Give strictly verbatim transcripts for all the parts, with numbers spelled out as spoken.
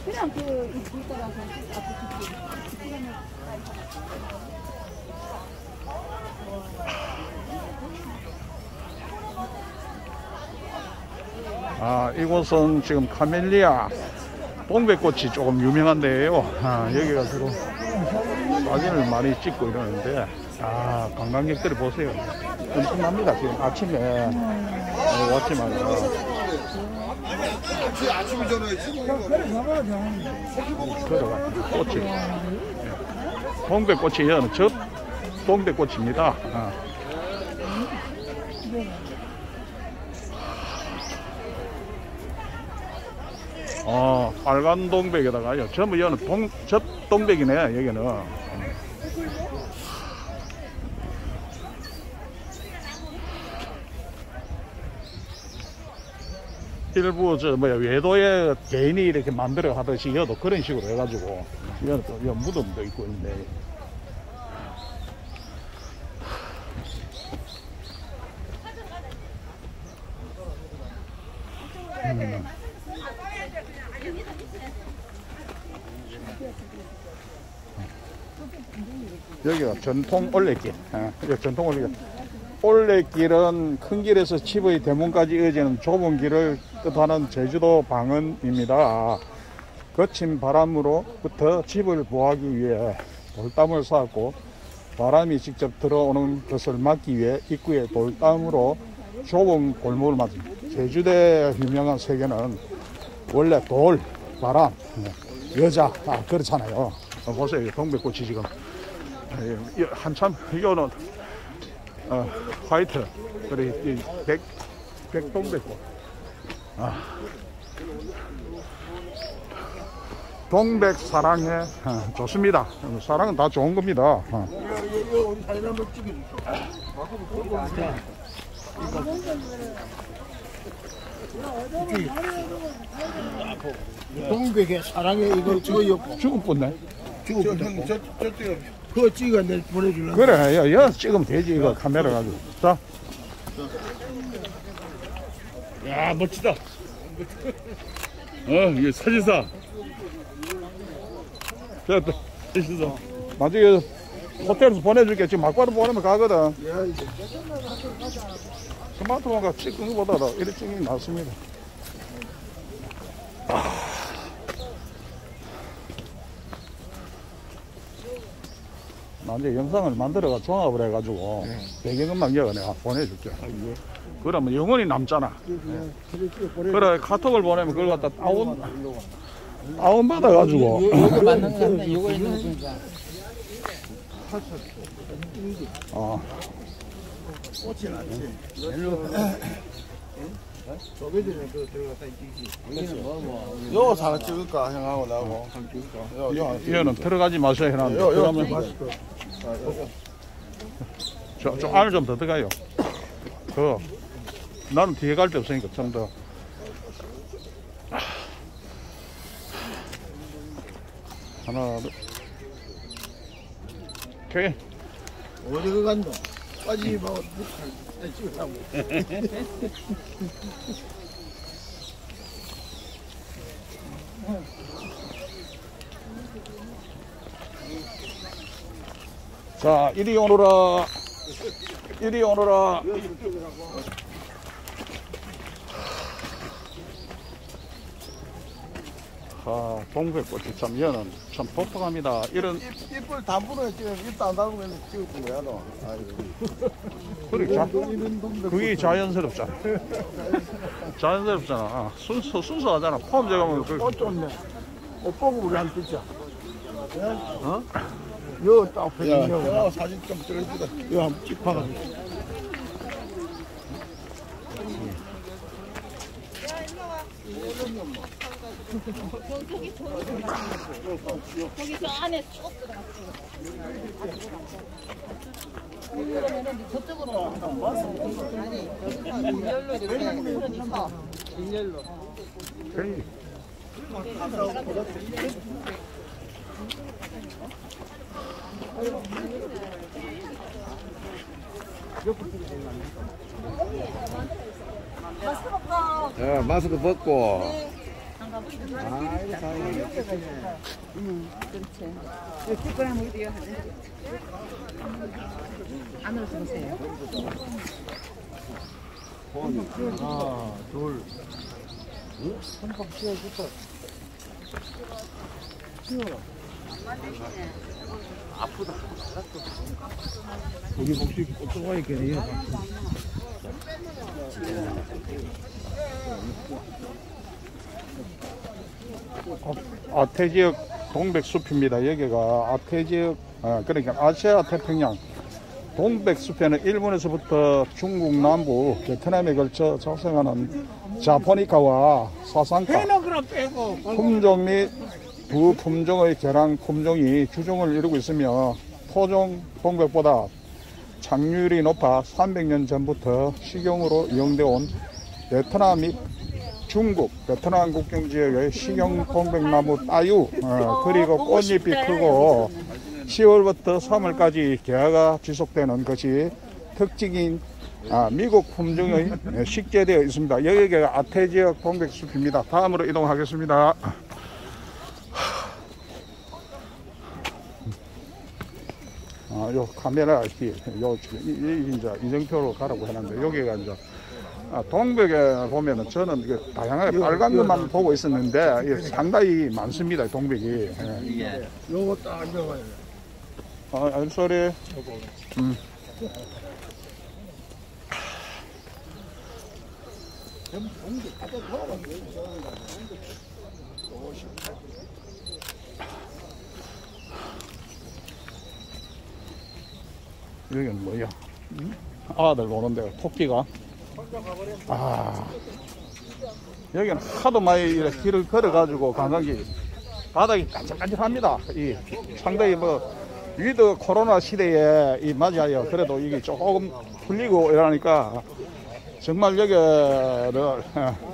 그냥 그 길 따라서 아, 이곳은 지금 카멜리아 동백꽃이 조금 유명한데요. 아, 여기가 주로 사진을 많이 찍고 이러는데, 아, 관광객들이 보세요. 엄청납니다. 지금 아침에 왔지만. 아침이 전에 걸어가 꽃이 동백꽃이 여는 저 동백꽃입니다. 아. 어, 빨간 동백에다가요. 전부 여는 동, 저 동백이네, 여기는. 일부 저 뭐야 외도에 개인이 이렇게 만들어 하듯이 여도 그런 식으로 해가지고 여는 또 여 무덤도 있고 있는데. 음. 여기가 전통 올레길. 아, 여기 전통 올레길. 올레길은 큰 길에서 칩의 대문까지 이어지는 좁은 길을 뜻하는 제주도 방언입니다. 거친 바람으로부터 칩을 보호하기 위해 돌담을 쌓았고, 바람이 직접 들어오는 것을 막기 위해 입구에 돌담으로 좁은 골목을 맞습니다. 제주도의 유명한 세계는 원래 돌, 바람, 여자, 아, 그렇잖아요. 보세요. 동백꽃이 지금 한참, 이거는 어, 화이트, 그리고 이 백, 백동백꽃. 아. 동백 사랑해. 어, 좋습니다. 사랑은 다 좋은 겁니다. 어. 동백의 사랑해 이거 저거 죽었네. 죽었네. 저 저쪽 그거 찍어 내 보내줄래? 그래, 여, 여 찍으면 되지. 이거 카메라 가지고. 자. 야, 멋지다. 어, 이게 사진사. 자, 사진사. 나중에 호텔에서 보내줄게. 지금 막바로 보내면 가거든. 스마트폰과 찍은 것보다 이렇게 찍는 게 낫습니다. 아. 나 이제 영상을 만들어가 종합을 해가지고 네. 배경음악 여가 내가 보내줄게. 아, 예. 그러면 영원히 남잖아. 네. 그래, 카톡을 보내면 그걸 갖다 다운 다운 받아가지고. 이거 맞는 거 같네. 이거 있는 거 보니까. 어. 꽃이 나지. 요 사람 찍을까 형하고 나하고 찍을까. 요, 이거는 들어가지 마세요 해놨는데. 요, 요, 그러면 맛있고. 저, 저 안을 좀 더 들어가요. 그 나는 뒤에 갈 데 없으니까 좀 더. 하나, 둘. 오케이. 어디 그 간다. 빠지 마. 찍으라고. 자, 이리 오너라. 이리 오너라. 아, 동백꽃이 참, 얘는 참 독특합니다. 이런. 입을 담으로 지금 입도 안 담으면 찍었던 거야, 너. 아이고. 그래, 자, 그게 자연스럽잖아. 자연스럽잖아. 아, 순수, 순수하잖아. 폼 제가면 그. 꽃 좋네. 옷 보고 우리 한 번 찍자. 어? 요 딱 펴진 거. 사진 좀 찍어주다. 요 한번 찍어가지고. 거기 저 안에 쭉 들어갔어요. 그러면은 저쪽으로 아니 일렬로 이렇게 그러니까 일렬로. 괜히. 예, 마스크 벗고. 아이고 다행이네. 응, 그렇지. 여기 찌꺼나 먹이도 하네. 안으로 들어오세요. 하나, 둘. 응? 한박 씌워줄까? 씌워라. 아프다. 거기 혹시 꼬꼬가 있겠네요. 아태지역 동백숲입니다. 여기가 아태지역, 아, 그러니까 아시아 태평양 동백숲에는 일본에서부터 중국 남부, 베트남에 걸쳐 자생하는 자포니카와 사상카 품종 및 부품종의 계랑 품종이 주종을 이루고 있으며 토종 동백보다 착륙률이 높아 삼백 년 전부터 식용으로 이용되어 온 베트남 및 중국, 베트남 국경 지역의 식용 동백나무 따유, 어, 그리고 꽃잎이 크고 시월부터 삼월까지 개화가 지속되는 것이 특징인 아, 미국 품종의 식재되어 있습니다. 여기가 아태지역 동백숲입니다. 다음으로 이동하겠습니다. 아, 요 카메라 키, 요, 이, 이, 이제 이정표로 가라고 해놨는데, 여기가 이제, 아, 동백에 보면은 저는 이게 다양하게 빨간 것만 보고 있었는데, 이게 상당히 많습니다, 동백이. 예. 요거 딱 앉아봐야 돼. 아, I'm sorry. 음. 여기는 뭐야? 아들 노는데 토끼가. 아, 여기는 하도 많이 이렇게 길을 걸어가지고 관광지 바닥이 깐질깐질합니다. 이 상당히 뭐 위드 코로나 시대에 이 맞이하여 그래도 이게 조금 풀리고 이러니까 정말 여기를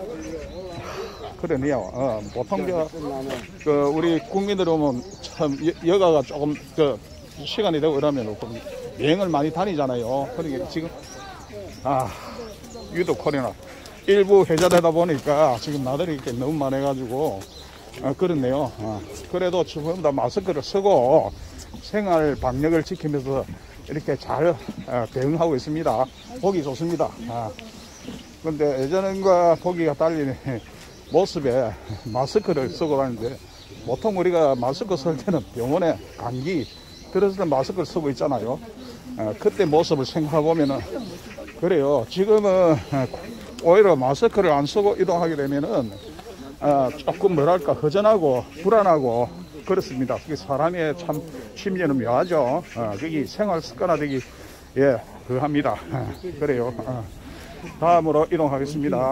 그러네요. 어, 보통 저, 그 우리 국민들 오면 참 여, 여가가 조금 그 시간이 되고 이러면 좀 여행을 많이 다니잖아요. 그러니까 지금 아 위드 코로나 일부 해제되다 보니까 지금 나들이 이렇게 너무 많아가지고 아, 그렇네요. 아, 그래도 전부 다 마스크를 쓰고 생활 방역을 지키면서 이렇게 잘 아, 대응하고 있습니다. 보기 좋습니다. 아, 근데 예전과 보기가 달리 모습에 마스크를 쓰고 다니는데 보통 우리가 마스크 쓸 때는 병원에 감기 들었을 때 마스크를 쓰고 있잖아요. 아, 그때 모습을 생각해 보면은 그래요. 지금은 오히려 마스크를 안 쓰고 이동하게 되면은 아, 조금 뭐랄까 허전하고 불안하고 그렇습니다. 그게 사람의 참 심리는 묘하죠. 아, 그게 생활 습관화되기 예 그합니다. 아, 그래요. 아, 다음으로 이동하겠습니다.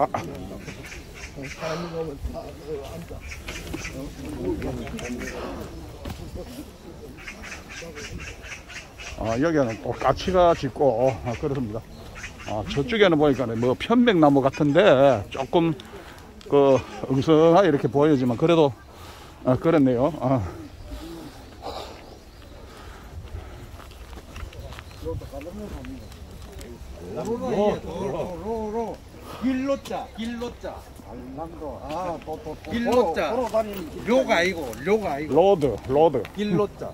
아, 여기는 또 까치가 짙고 아, 그렇습니다. 아, 저쪽에는 보니까 뭐 편백나무 같은데 조금 그 엉성하게 이렇게 보이지만 그래도 아, 그렇네요. 아. 로로로 길로자 길로자 아또또 길로자. 료가 아니고 료가 아니고 로드 로드 길로자.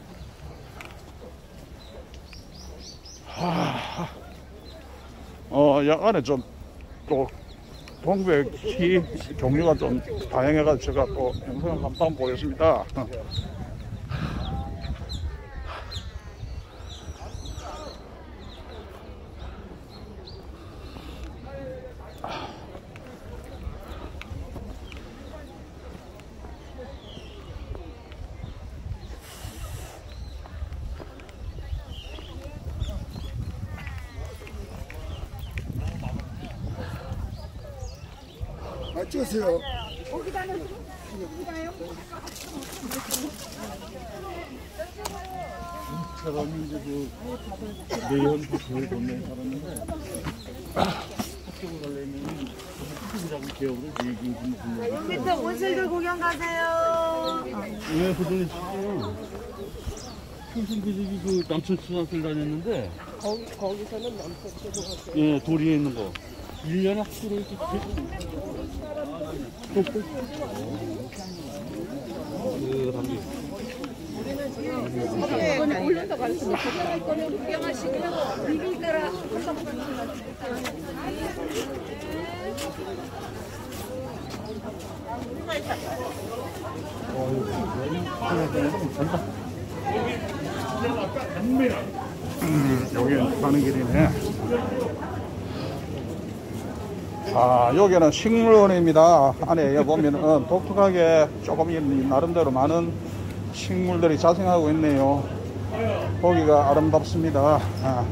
하, 어, 약간에 좀 또 동백이 종류가 좀 다양해가지고 제가 또 영상을 한번 보겠습니다. 아, 찍으세요. 사람이 이제 그 내연 부서에 보낸 사람인데 학교를 가려면 학교라고 개업을 얘기 좀 듣는 밑에 온실들 구경 가세요. 왜 호동이 치고 평생 그 저기 그 남천 초등학교를 다녔는데 거기, 거기서는 남편초등학교. 예 도리에 있는 거 일 년에 학교를 이렇게 이거는 올려서 가르치는 거는 구경하시고 비빌 따라 음, 여기 가는 길이네. 아, 여기는 식물원입니다. 안에 보면은 독특하게 조금 이 나름대로 많은 식물들이 자생하고 있네요. 보기가 아름답습니다. 아,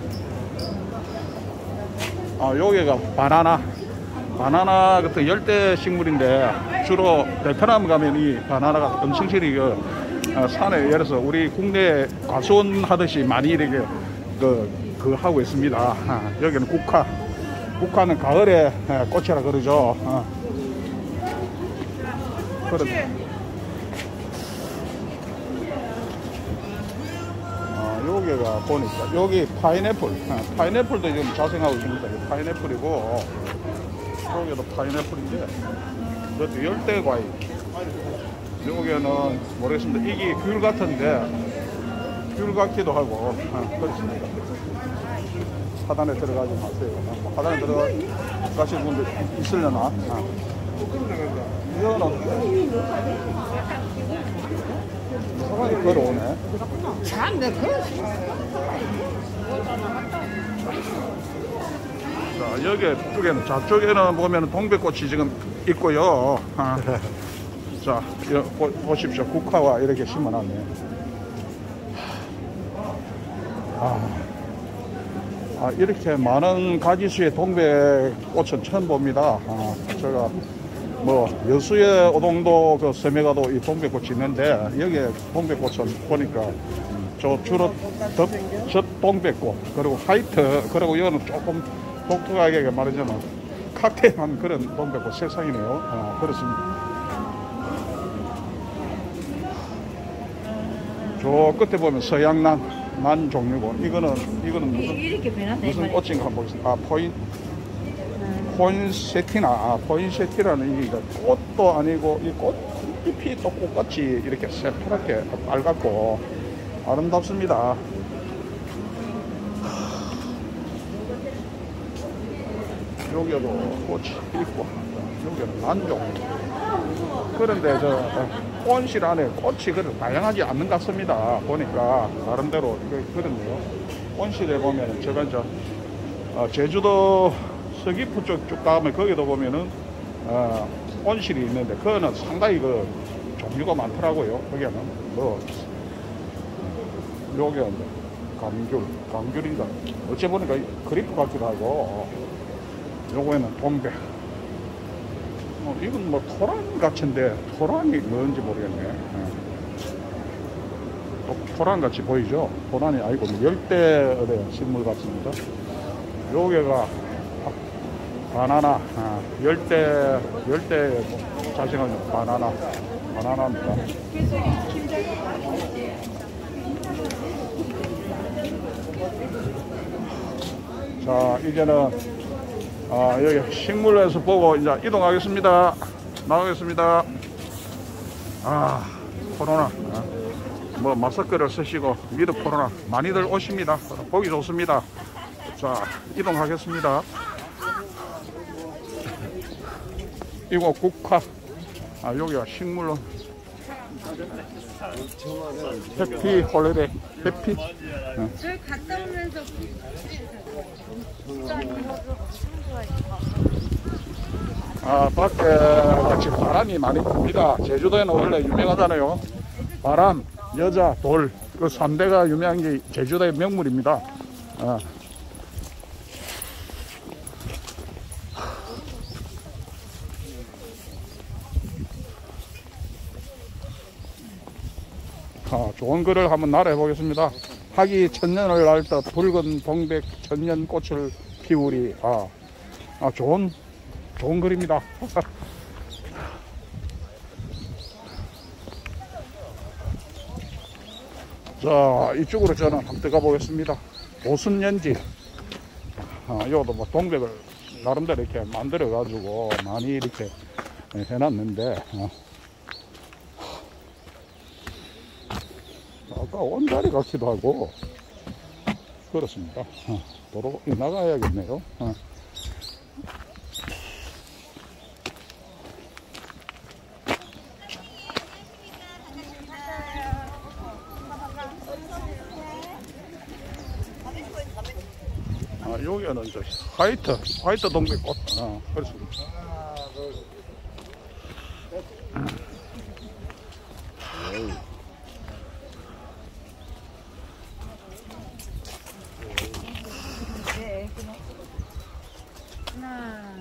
아 여기가 바나나. 바나나 같은 열대 식물인데 주로 베트남 가면 이 바나나가 엄청 실이 그 어, 산에 예를 들어서 우리 국내 과수원 하듯이 많이 이렇게 그, 그 하고 있습니다. 아, 여기는 국화. 국화는 가을에 예, 꽃이라 그러죠. 어. 그렇, 어, 여기가 보니까 여기 파인애플. 어, 파인애플도 지금 자생하고 있습니다. 파인애플이고 여기도 파인애플인데 이것도 열대 과일. 여기는 모르겠습니다. 이게 귤 같은데 귤 같기도 하고 어, 그렇습니다. 하단에 들어가지 마세요. 하단에 들어가시는 분들 있으려나? 어. 이거는 사람이 걸어오네. 참, 내 그. 자, 여기 쪽에는 저쪽에는 보면 동백꽃이 지금 있고요. 아, 자, 여, 보, 보십시오. 국화와 이렇게 심어놨네. 아, 아, 이렇게 많은 가지수의 동백꽃은 처음 봅니다. 아, 제가 뭐 여수의 오동도 그 섬에가도 이 동백꽃이 있는데 여기에 동백꽃은 보니까 저 주로 덮, 젖 동백꽃 그리고 화이트 그리고 이거는 조금 독특하게 말하자면 칵테일한 그런 동백꽃 색상이네요. 아, 그렇습니다. 저 끝에 보면 서양난 난 종류고 이거는 이거는 무슨 이렇게 변한다. 무슨 꽃인가 한번 보겠습니다. 아 포인 포인세티나 아 포인세티라는 이게 꽃도 아니고 이 꽃잎이 또 꽃같이 이렇게 새파랗게 빨갛고 아름답습니다. 여기도 꽃이 있고 여기는 난종. 그런데 저 온실 안에 꽃이 그렇게 다양하지 않는 것 같습니다. 보니까 나름대로 그렇네요. 온실에 보면은 제가 이제 어, 제주도 서귀포 쪽 쭉 가면 거기도 보면은 어, 온실이 있는데 그거는 상당히 그 종류가 많더라고요. 거기는 뭐 여기는 감귤, 감귤인가 어째 보니까 그리프 같기도 하고 요거에는 동백. 어, 이건 뭐 토란 같은데 토란이 뭔지 모르겠네. 네. 토란 같이 보이죠? 토란이 아니고 열대 식물 같습니다. 여기가 바나나, 아, 열대 열대 자생하는 바나나, 바나나입니다. 자, 이제는 아, 여기 식물에서 보고 이제 이동하겠습니다. 나가겠습니다. 아, 코로나. 아, 뭐 마스크를 쓰시고 위드 코로나 많이들 오십니다. 보기 좋습니다. 자, 이동하겠습니다. 이거 국화. 아, 여기가 식물원. 해피 홀리데이. 해피. 어. 저희 갔다 오면서 아, 밖에 지금 바람이 많이 붑니다. 제주도에는 원래 유명하잖아요. 바람, 여자, 돌. 그 삼 대가 유명한 게 제주도의 명물입니다. 아. 아, 좋은 글을 한번 날해 보겠습니다. 하기 천년을 날다 붉은 동백 천년 꽃을 피우리. 아, 아 좋은 좋은 글입니다. 자, 이쪽으로 저는 한번 들어가 보겠습니다. 오순연지. 아, 이것도 뭐 동백을 나름대로 이렇게 만들어 가지고 많이 이렇게 해놨는데 어. 아까 온다리 같기도 하고 그렇습니다. 어. 도로 나가야겠네요. 어. 아, 여기는 저 화이트, 화이트 동백꽃. 어, 그렇습니다. 네, 그냥. 하나.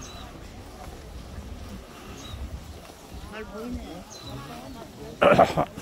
잘 보이네.